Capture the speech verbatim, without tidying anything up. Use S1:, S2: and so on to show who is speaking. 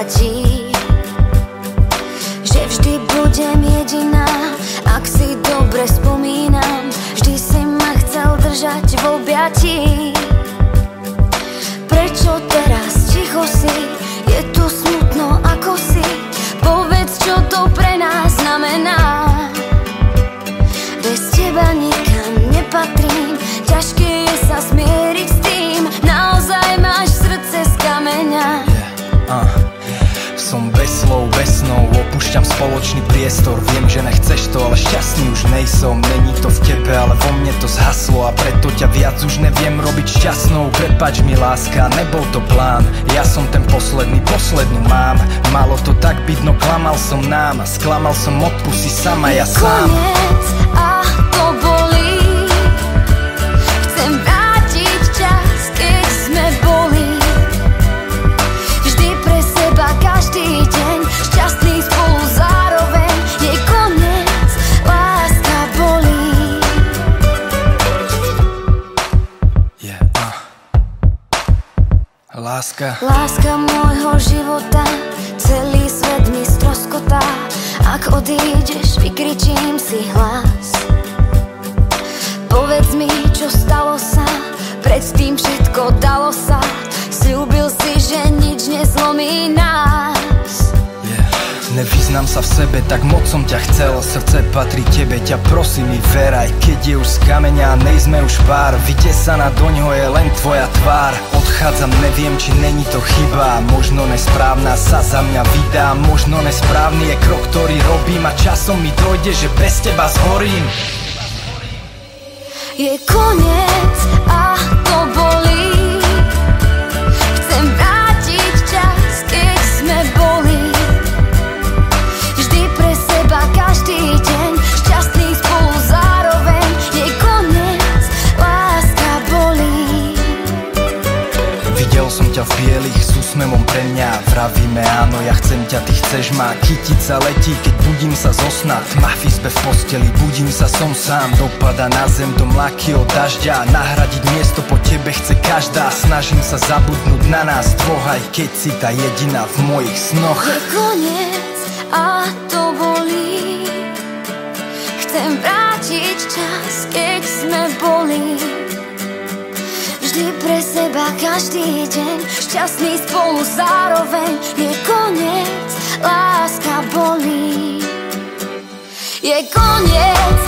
S1: nevadí, že vždy budem jediná. Ak si dobre spomínam, vždy si ma chcel držať v objatí. Prečo teraz ticho si? Je tu smutno ako si. Povedz, čo to pre nás znamená. Bez teba nikam nepatrím. Ťažké je sa zmieriť s tým. Naozaj máš srdce z kameňa.
S2: Yeah, uh. Som bez slov, bez snov, opúšťam spoločný priestor. Viem, že nechceš to, ale šťastný už nejsom. Není to v tebe, ale vo mne to zhaslo. A preto ťa viac už neviem robiť šťastnou. Prepáč mi, láska, nebol to plán. Ja som ten posledný, poslednú mám. Malo to tak byť, no klamal som nám. A sklamal som od pusy sama, ja sám.
S1: Koniec a to bolí. Chcem vrátiť čas, keď sme boli. Každý deň šťastný spolu zároveň. Je koniec, láska bolí.
S2: Yeah, uh. Láska.
S1: Láska môjho života, celý svet mi stroskotá. Ak odídeš, vykričím si hlas. Povedz mi, čo stalo sa, predtým všetko dalo sa. Sľúbil si, že nič nezlomí nás.
S2: Yeah. Nevyznám sa v sebe, tak moc som ťa chcel. Srdce patrí tebe, ťa prosím mi ver. Aj keď je už z kameňa, nejsme už pár. Vytesaná doňho je len tvoja tvár. Odchádzam, neviem, či není to chyba. Možno nesprávna sa za mňa vydá. Možno nesprávny je krok, ktorý robím. A časom mi dojde, že bez teba zhorím.
S1: Je koniec a to bolí. Chcem vrátiť čas, keď sme boli. Vždy pre seba, každý deň šťastný spolu zároveň. Je koniec, láska bolí.
S2: Videl som ťa v bielých s úsmevom pre mňa. Vravíme áno, ja chcem ťa, ty chceš ma. Kytica letí, keď budím sa zo sna. Tma v izbe v posteli, budím sa, som sám. Dopada na zem do mlaky od dažďa. Nahradiť miesto po tebe chce každá. Snažím sa zabudnúť na nás dvoch, aj keď si tá jediná v mojich snoch.
S1: Je koniec a to bolí. Chcem vrátiť čas, keď sme boli. Vždy pre seba, každý deň šťastný spolu zároveň. Je koniec, láska bolí. Je koniec